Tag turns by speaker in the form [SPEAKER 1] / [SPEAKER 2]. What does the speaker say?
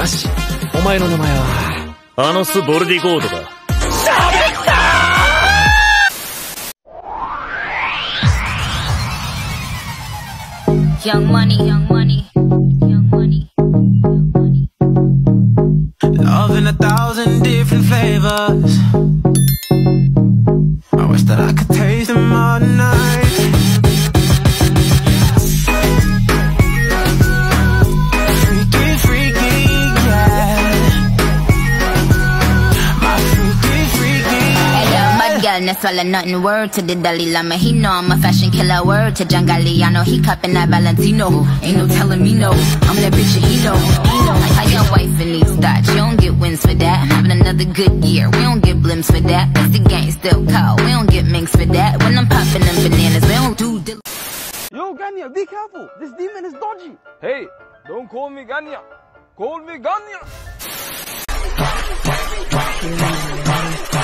[SPEAKER 1] よし、お前の名前は
[SPEAKER 2] アノス・ボルディゴードだ。
[SPEAKER 1] 喋ったー。
[SPEAKER 3] Young money, young money, young money, young money.
[SPEAKER 4] Love in 1,000 different flavors. I wish that I could taste them all night. Freaky, freaky, yeah. My freaky, freaky.
[SPEAKER 3] Hey yo, mud girl, no swallow nothing. Word to the Dalai Lama, he know I'm a fashion killer. Word to John Galliano, he cupping that Valentino. Ain't no telling me no, I'm that bitch and he know. Like your wife in these thoughts, you don't get wins for that. I'm having another good year, we don't get blimps for that. Cause the game still cold, we don't get minks for that. When I'm popping them bananas, we don't do
[SPEAKER 5] Yo, Ganya, be careful! This demon is dodgy! Hey, don't call me Ganya! Call me Ganya!